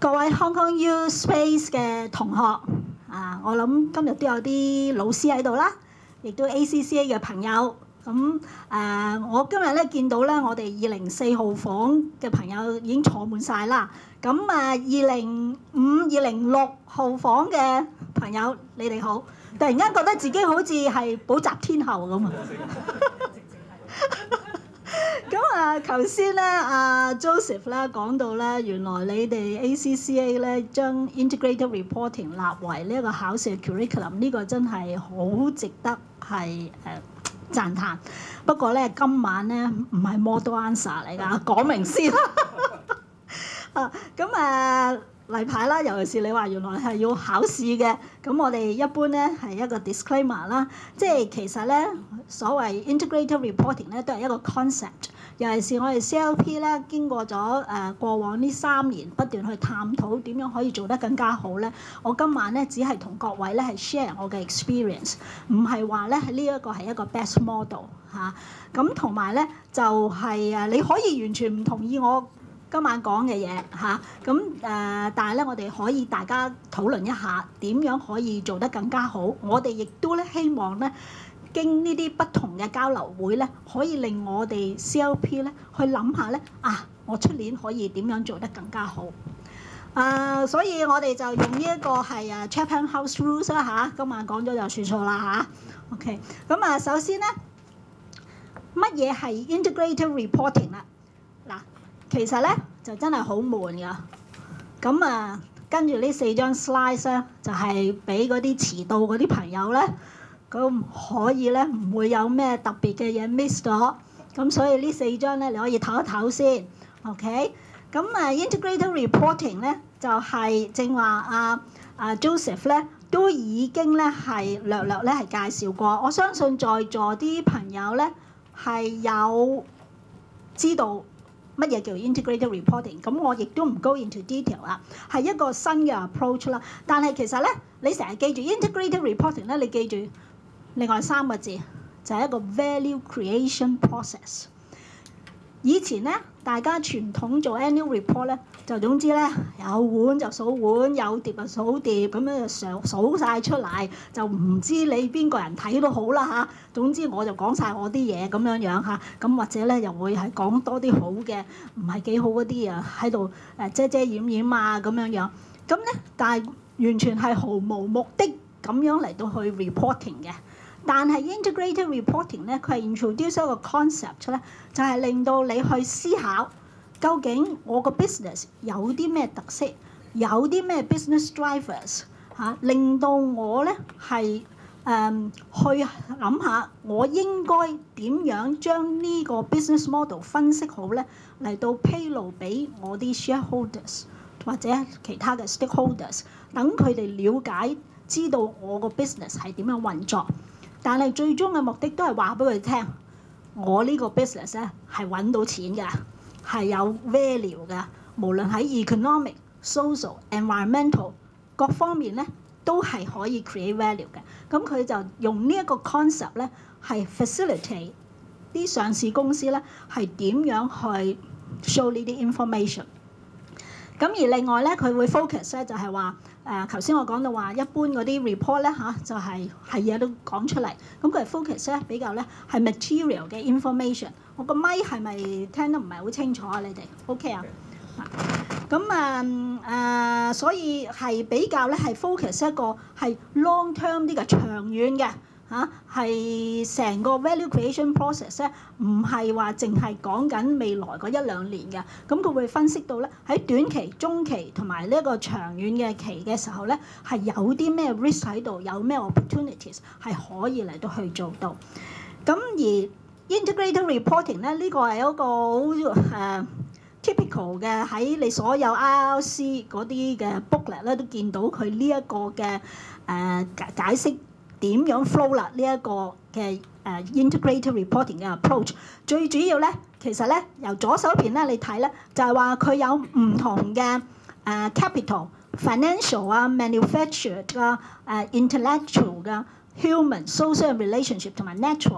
各位 Hong Kong U Space 嘅同學啊，我諗今日都有啲老師喺度啦，亦都 ACCA 嘅朋友。咁我今日咧見到咧，我哋204號房嘅朋友已經坐滿晒啦。咁205、206號房嘅朋友，你哋好！突然間覺得自己好似係補習天后咁啊！咁頭先咧Joseph 咧講到咧，原來你哋 ACCA 咧將 integrated reporting 立為呢一個考試嘅 curriculum， 呢個真係好值得係讚歎。不過咧，今晚咧唔係 model answer 嚟㗎，講明先。例牌啦，尤其是你話原來係要考試嘅，咁我哋一般咧係一個 disclaimer 啦，即係其實咧所謂 integrated reporting 咧都係一個 concept， 尤其是我哋 CLP 咧經過咗過往呢3年不斷去探討點樣可以做得更加好咧，我今晚咧只係同各位咧係 share 我嘅 experience， 唔係話咧呢一個係一個 best model 嚇，咁同埋咧就係你可以完全唔同意我今晚講嘅嘢嚇，咁但係咧，我哋可以大家討論一下點樣可以做得更加好。我哋亦都咧希望咧，經呢啲不同嘅交流會咧，可以令我哋 CLP 咧去諗下咧我出年可以點樣做得更加好。所以我哋就用呢一個係Chatham House Rules 啦嚇，今晚講咗就算數啦嚇。OK， 咁首先咧，乜嘢係 integrated reporting 啦？嗱。其實咧就真係好悶㗎，咁跟住呢4張 slide 咧就係俾嗰啲遲到嗰啲朋友咧，咁可以咧唔會有咩特別嘅嘢 miss 咗，咁所以呢4張咧你可以唞一唞先 ，OK？ 咁integrated reporting 咧就係正話Joseph 咧都已經咧係略咧係介紹過，我相信在座啲朋友咧係有知道乜嘢叫 integrated reporting？ 咁我亦都唔 go into detail 啦，係一個新嘅 approach 啦。但係其實咧，你成日記住 integrated reporting 咧，你記住另外3個字就係一個 value creation process。以前咧，大家傳統做 annual report 咧，就總之咧有碗就數碗，有碟就數碟，咁樣就數晒出嚟，就唔知你邊個人睇都好啦嚇。總之我就講晒我啲嘢咁樣樣嚇，咁或者咧又會係講多啲好嘅，唔係幾好嗰啲喺度遮遮掩掩咁樣樣。咁咧，但係完全係毫無目的咁樣嚟到去 reporting 嘅。但係 integrated reporting 咧，佢係 introduce 一個 concept 咧，就係令到你去思考究竟我個 business 有啲咩特色，有啲咩 business drivers 令到我咧係去諗下我應該點樣將呢個 business model 分析好咧，嚟到披露俾我啲 shareholders 或者其他嘅 stakeholders， 等佢哋了解知道我個 business 係點樣運作。但係最終嘅目的都係話俾佢聽，我呢個 business 咧係揾到錢嘅，係有 value 嘅，無論喺 economic、social、environmental 各方面咧都係可以 create value 嘅。咁佢就用呢一個 concept 咧，係 facilitate 啲上市公司咧係點樣去 show 呢啲 information。咁而另外咧，佢會 focus 咧就係話頭先我講到話一般嗰啲 report 咧就係嘢都講出嚟。咁佢係 focus 咧比較咧係 material 嘅 information。我個咪係咪聽得唔係好清楚啊？你哋 OK 啊？咁所以係比較咧係 focus 一個係 long term 啲嘅長遠嘅。係成個 value creation process 咧，唔係話淨係講緊未來嗰1-2年嘅，咁佢會分析到咧喺短期、中期同埋呢一個長遠嘅期嘅時候咧，係有啲咩 risk 喺度，有咩 opportunities 係可以嚟到去做到。咁而 integrated reporting 咧，呢個係一個好typical 嘅，喺你所有 IRC 嗰啲嘅 booklet 咧都見到佢呢一個嘅解釋。點樣 flow 啦？呢一個嘅integrated reporting 嘅 approach， 最主要咧，其實咧由左手邊咧你睇咧，就係話佢有唔同嘅capital、financial manufactured intellectual 嘅 human、social relationship 同埋 natural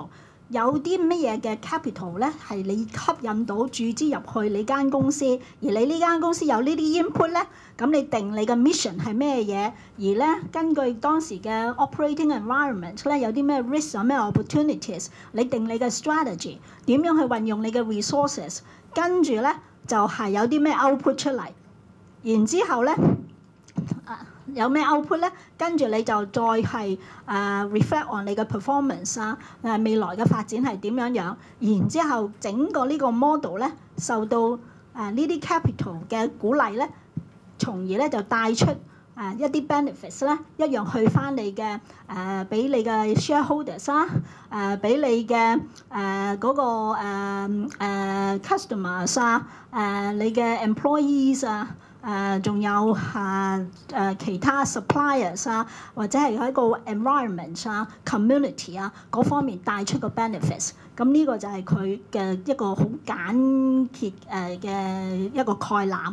有啲乜嘢嘅 capital 咧係你吸引到注資入去你間公司，而你呢間公司有呢啲 input 咧，咁你定你嘅 mission 係咩嘢，而咧根據當時嘅 operating environment 咧有啲咩 risk 有咩 opportunities， 你定你嘅 strategy 點樣去運用你嘅 resources， 跟住咧就係有啲咩 output 出嚟，然之後咧有咩 output 咧？跟住你就再係reflect on 你嘅 performance 啊，未來嘅發展係點樣樣？然之後整個呢個 model 咧受到呢啲 capital 嘅鼓勵咧，從而咧就帶出一啲 benefits 咧，一樣去翻你嘅俾你嘅 shareholders 啦，俾你嘅嗰個customers 啊，你嘅 employees 啊。仲有其他 suppliers 啊，或者係喺個 environment 啊、community 啊嗰方面帶出個 benefits。咁呢個就係佢嘅一個好簡潔嘅一個概覽。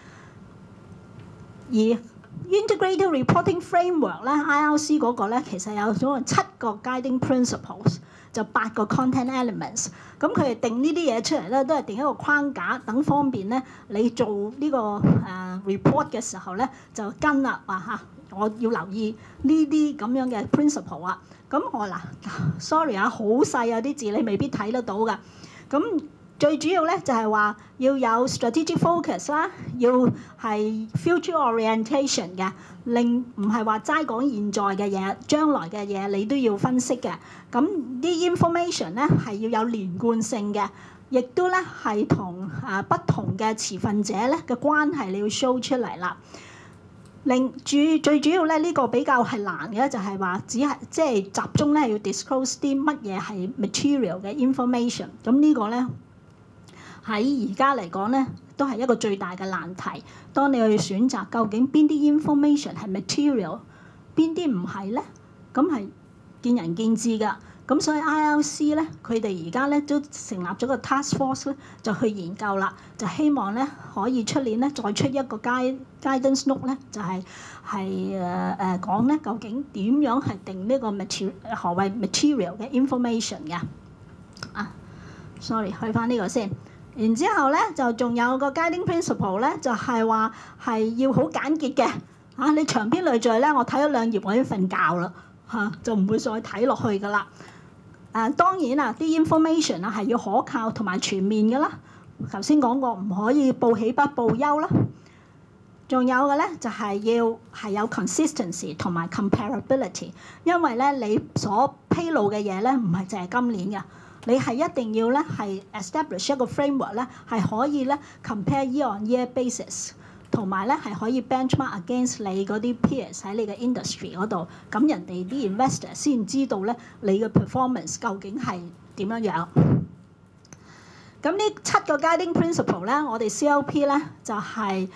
而 integrated reporting framework 咧 ，IRC 嗰個咧其實有總共7個 guiding principles。就8個 content elements， 咁佢哋定呢啲嘢出嚟咧，都係定一個框架，等方便咧你做呢個report 嘅時候咧就跟啦，話嚇我要留意呢啲咁樣嘅 principle 啊。咁我sorry 啊，好細啊啲字，你未必睇得到㗎。咁最主要咧就係話要有 strategic focus 啦，要係 future orientation 嘅，唔係話齋講現在嘅嘢，將來嘅嘢你都要分析嘅。咁啲 information 咧係要有連貫性嘅，亦都咧係同不同嘅持份者咧嘅關係你要 show 出嚟啦。最主要咧呢個比較係難嘅就係話只係即係集中咧要 disclose 啲乜嘢係 material 嘅 information。咁呢個咧喺而家嚟講咧，都係一個最大嘅難題。當你去選擇究竟邊啲 information 係 material， 邊啲唔係咧，咁係見仁見智㗎。咁所以 ILC 咧，佢哋而家咧都成立咗個 task force 咧，就去研究啦，就希望咧可以出年咧再出一個 guidance note 咧，就係講咧究竟點樣係定呢個 何謂 material 嘅 information 嘅。sorry， 去翻呢個先。然之後咧，就仲有個 guiding principle 咧，就係話係要好簡潔嘅嚇。你長篇累贅咧，我睇咗2頁我已經瞓覺啦嚇，就唔會再睇落去㗎啦。當然啊，啲 information 啊係要可靠同埋全面㗎啦。頭先講過唔可以報喜不報憂啦。仲有嘅咧就係要係有 consistency 同埋 comparability， 因為咧你所披露嘅嘢咧唔係淨係今年嘅。你係一定要咧係 establish 一個 framework 咧，係可以咧 compare year on year basis， 同埋咧係可以 benchmark against 你嗰啲 peers 喺你嘅 industry 嗰度，咁人哋啲 investor 先知道咧你嘅 performance 究竟係點樣樣。咁呢7個 guiding principle 咧，我哋 CLP 咧就係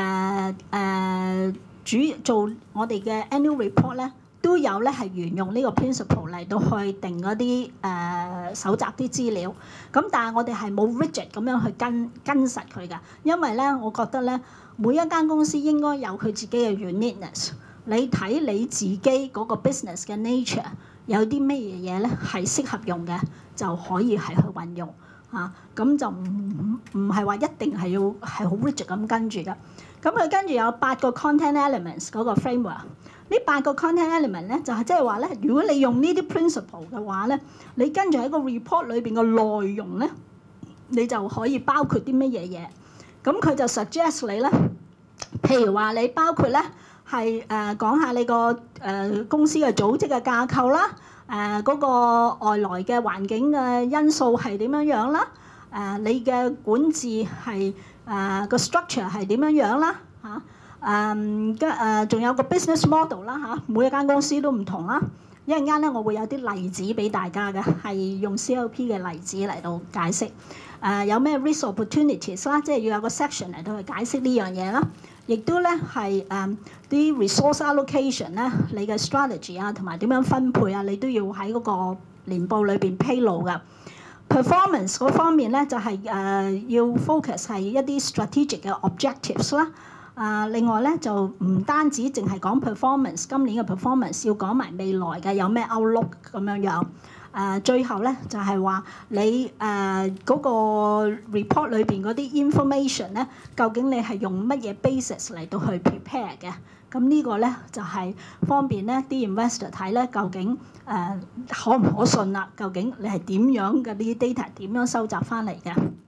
主做我哋嘅 annual report 咧。都有咧係沿用呢個 principle 嚟到去定嗰啲搜集啲資料，咁但係我哋係冇 rigid 咁樣去跟實佢㗎，因為咧我覺得咧每一間公司應該有佢自己嘅 uniqueness， 你睇你自己嗰個 business 嘅 nature 有啲咩嘢咧係適合用嘅，就可以係去運用嚇，咁就唔係話一定係要係好 rigid 咁跟住㗎。咁佢跟住有8個 content elements 嗰個 framework。呢8個 content element 咧，就係即係話咧，如果你用呢啲 principle 嘅話咧，你跟住喺個 report 裏邊嘅內容咧，你就可以包括啲乜嘢嘢。咁佢就 suggest 你咧，譬如話你包括咧係講下你個公司嘅組織嘅架構啦，嗰個外來嘅環境嘅因素係點樣樣啦，你嘅管治係個 structure 係點樣樣啦嚇。仲有個 business model 啦嚇，每一間公司都唔同啦。一陣間咧，我會有啲例子俾大家嘅，係用 CLP 嘅例子嚟到解釋。有咩 risk opportunities 啦，即係要有個 section 嚟到去解釋呢樣嘢啦。亦都咧係啲 resource allocation 咧，你嘅 strategy 啊，同埋點樣分配啊，你都要喺嗰個年報裏邊披露㗎。performance 嗰方面咧就係要 focus 係一啲 strategic 嘅 objectives 啦。 另外咧就唔單止淨係講 performance， 今年嘅 performance 要講埋未來嘅有咩 outlook 咁樣樣。最後咧就係話你嗰個 report 裏邊嗰啲 information 咧，究竟你係用乜嘢 basis 嚟到去 prepare 嘅？咁呢個咧就係方便咧啲 investor 睇咧究竟可唔可信啦？究竟你係點樣嘅呢啲 data 點樣收集翻嚟嘅？